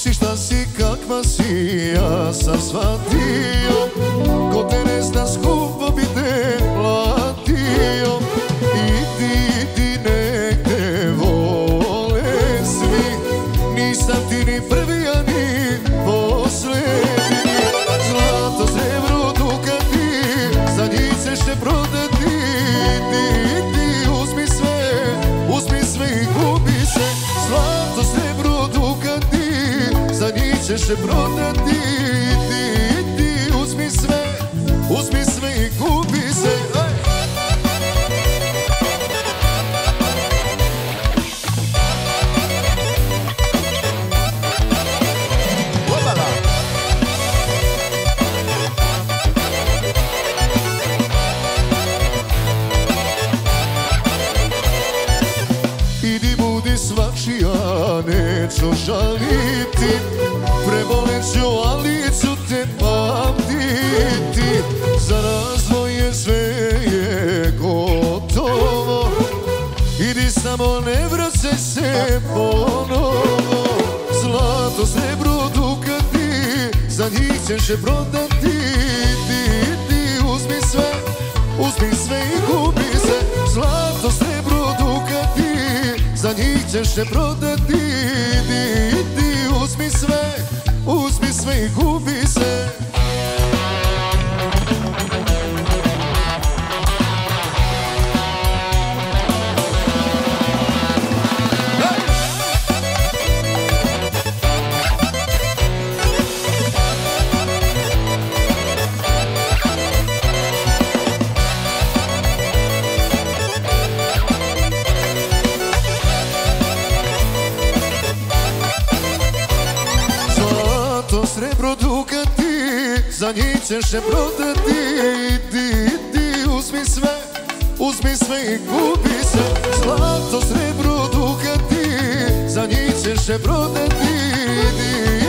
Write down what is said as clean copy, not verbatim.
si šta si, kakva si, ja sam shvatio. Ko te ne zna skupo bi te platio. Idi nek te vole svi, nisam ti ni prvi, a ni posljednji. Zlato, srebro, dukati, za njih ćeš te prodati. Idi, uzmi sve i gubi se. Zlato, srebro, dukati, za njih ćeš te prodati. Idi, uzmi sve i gubi se. Idi budi svačija, neću žaliti. Preboleću, ali ću te pamtiti. Za razvoje sve je gotovo. Idi samo ne vraćaj se ponovo. Zlato, srebro, dukati, za njih ćeš je prodati. Idi, uzmi sve i gubi se. Zlato, srebro, dukati, za njih ćeš je prodati. Idi, uzmi sve i gubi se. Srebro, dukati, za njih ćeš je prodati. Idi, uzmi sve i gubi se. Zlato, srebro, dukati, za njih ćeš je prodati.